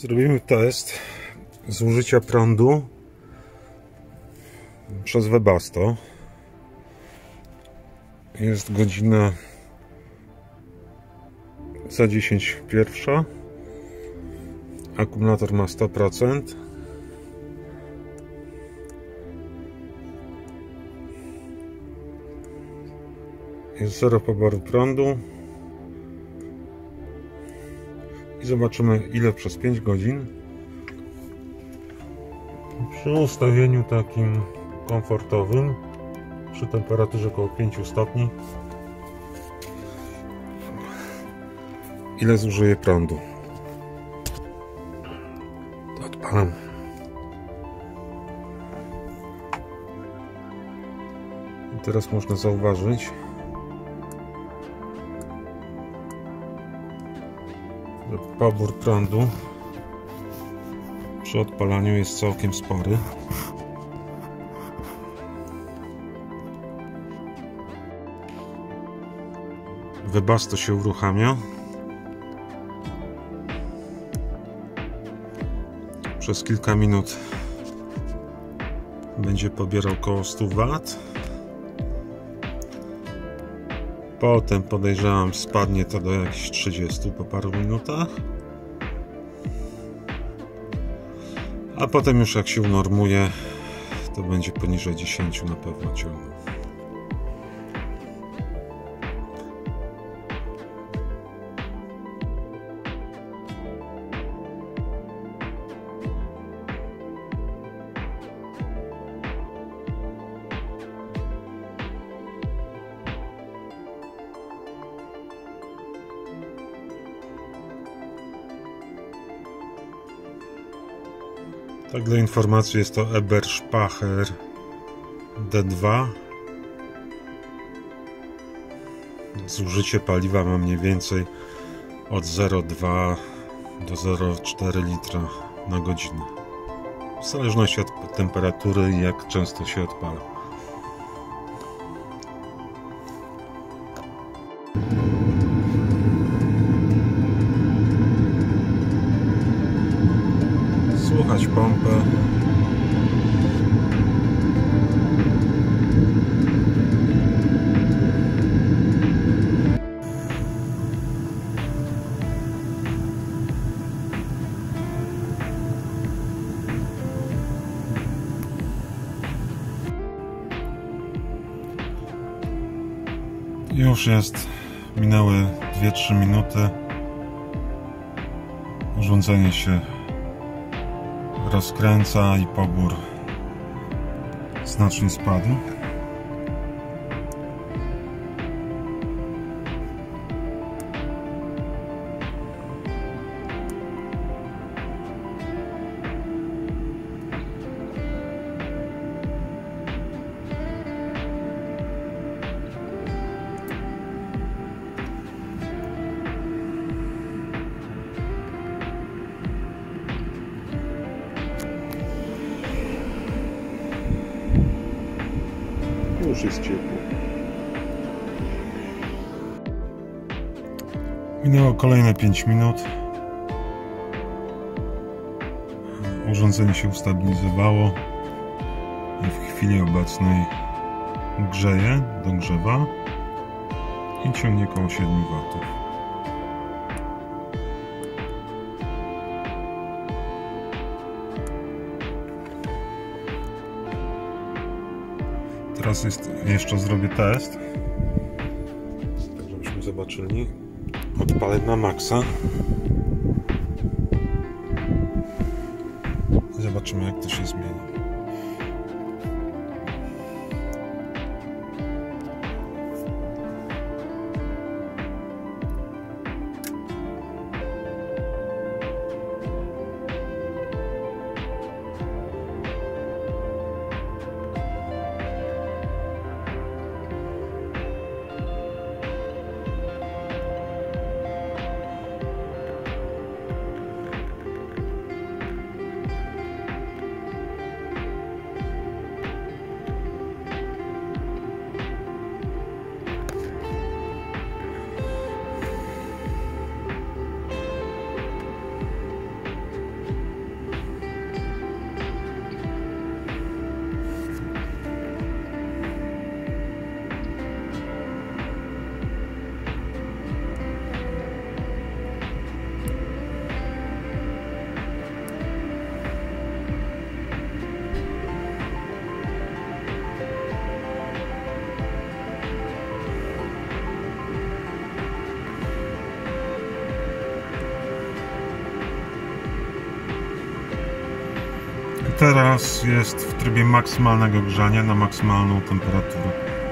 Zrobimy test zużycia prądu przez Webasto. Jest godzina za 10 pierwsza. Akumulator ma 100%. Jest 0 poboru prądu. I zobaczymy, ile przez 5 godzin. Przy ustawieniu takim komfortowym, przy temperaturze około 5 stopni, ile zużyje prądu. Odpalam. I teraz można zauważyć, że pobór prądu przy odpalaniu jest całkiem spory. Webasto się uruchamia. Przez kilka minut będzie pobierał około 100 W. Potem podejrzewam, spadnie to do jakichś 30 po paru minutach. A potem już jak się unormuje, to będzie poniżej 10 na pewno ciągnął. Tak, dla informacji, jest to Eberspacher D2. Zużycie paliwa ma mniej więcej od 0,2 do 0,4 litra na godzinę. W zależności od temperatury i jak często się odpala. Słuchać pompę. Już jest, minęły 2-3 minuty. Urządzenie się rozkręca i pobór znacznie spadł. Już jest ciepło. Minęło kolejne 5 minut. Urządzenie się ustabilizowało i w chwili obecnej grzeje, dogrzewa i ciągnie około 7 W. Teraz jeszcze zrobię test, tak żebyśmy zobaczyli. Odpalę na maksa. Zobaczymy, jak to się zmieni. teraz jest w trybie maksymalnego grzania na maksymalną temperaturę.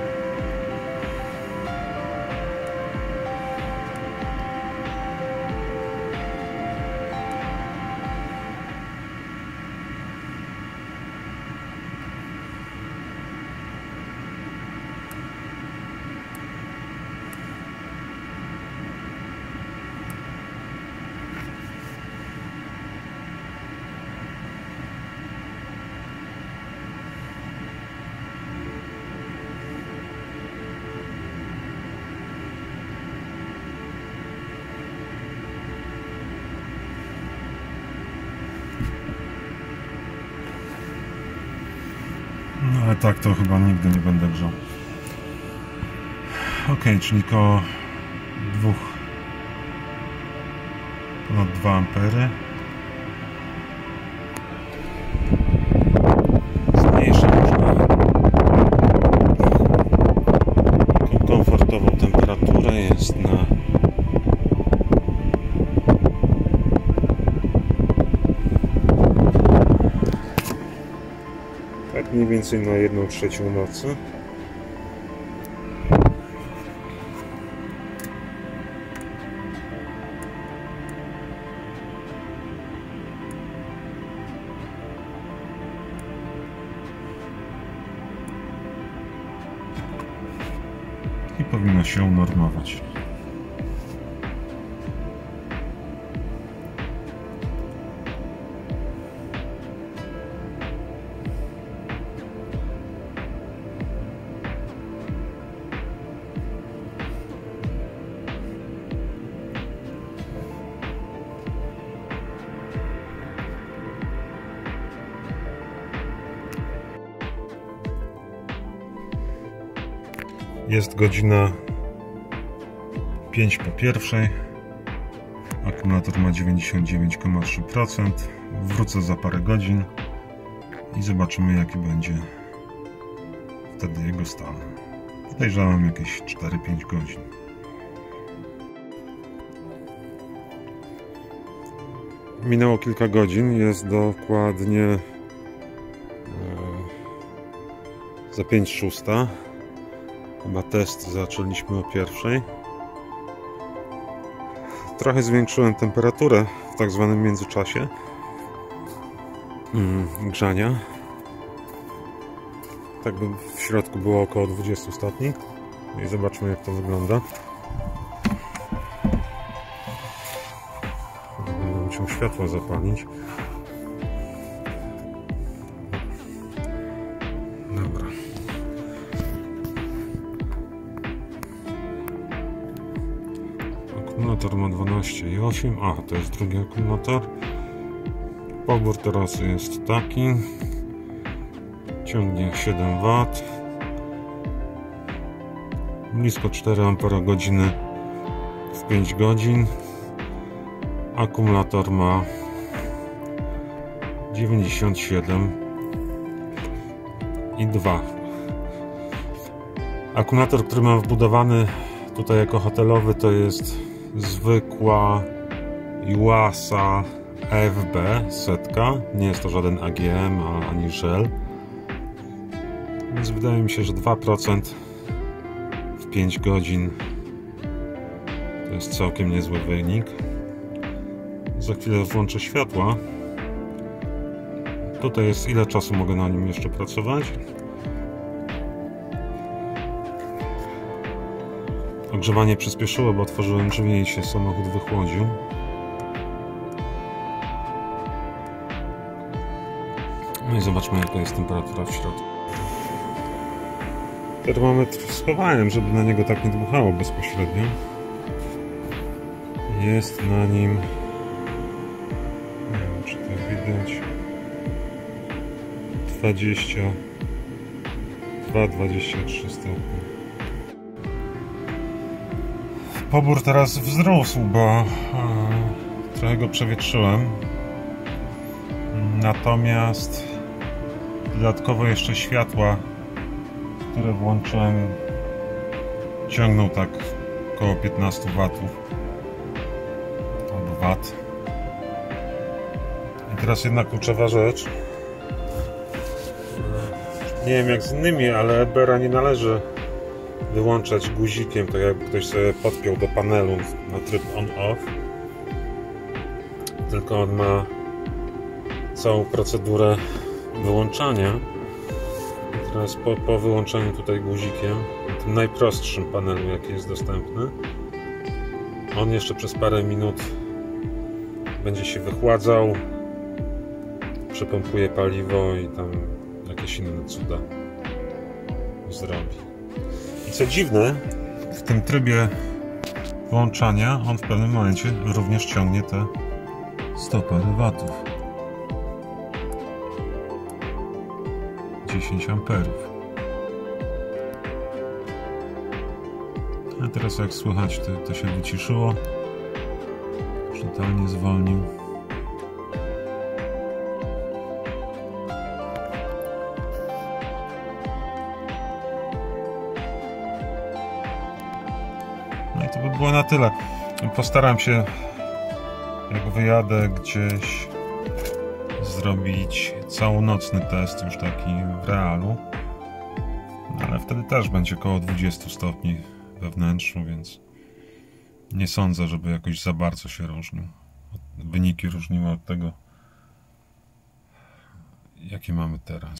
No ale tak to chyba nigdy nie będę grzał. Ok, czyli koło ponad 2 ampery. Zmniejszę komfortową temperaturę, jest na tak mniej więcej na 1/3 nocy. I powinno się unormować. Jest godzina 1:05. Akumulator ma 99,3%. Wrócę za parę godzin i zobaczymy, jaki będzie wtedy jego stan. Podejrzewam jakieś 4-5 godzin. Minęło kilka godzin, jest dokładnie za 5:06. Chyba test zaczęliśmy o 1:00. Trochę zwiększyłem temperaturę w tak zwanym międzyczasie grzania. Tak by w środku było około 20 stopni. I zobaczmy, jak to wygląda. Będę musiał światło zapalić. Dobra. Akumulator ma 12,8. A, to jest drugi akumulator. Pobór teraz jest taki. Ciągnie 7 W. Blisko 4 Ah w 5 godzin. Akumulator ma 97,2. Akumulator, który mam wbudowany tutaj jako hotelowy, to jest zwykła Yuasa FB setka. Nie jest to żaden AGM ani Shell. Więc wydaje mi się, że 2% w 5 godzin to jest całkiem niezły wynik. Za chwilę włączę światła. Tutaj jest, ile czasu mogę na nim jeszcze pracować. Ogrzewanie przyspieszyło, bo otworzyłem drzwi i się samochód wychłodził. No i zobaczmy, jaka jest temperatura w środku. Termometr schowałem, żeby na niego tak nie dmuchało bezpośrednio. Jest na nim, nie wiem, czy to widać, 22-23 stopnie. Pobór teraz wzrósł, bo trochę go przewietrzyłem. Natomiast dodatkowo jeszcze światła, które włączyłem, ciągną tak około 15 watów albo wat. I teraz jedna kluczowa rzecz. Nie wiem jak z innymi, ale EBR-a nie należy wyłączać guzikiem, tak jakby ktoś sobie podpiął do panelu na tryb on-off, tylko on ma całą procedurę wyłączania. I teraz po wyłączeniu tutaj guzikiem, na tym najprostszym panelu jaki jest dostępny, on jeszcze przez parę minut będzie się wychładzał, przepompuje paliwo i tam jakieś inne cuda zrobi. I co dziwne, w tym trybie włączania on w pewnym momencie również ciągnie te 100 parę watów. 10 amperów. A teraz jak słychać to się wyciszyło. Już totalnie zwolnił. No i to by było na tyle. Postaram się, jak wyjadę gdzieś, zrobić całonocny test, już taki w realu. Ale wtedy też będzie około 20 stopni we wnętrzu, więc nie sądzę, żeby jakoś za bardzo się różnił. Wyniki różniły od tego, jakie mamy teraz.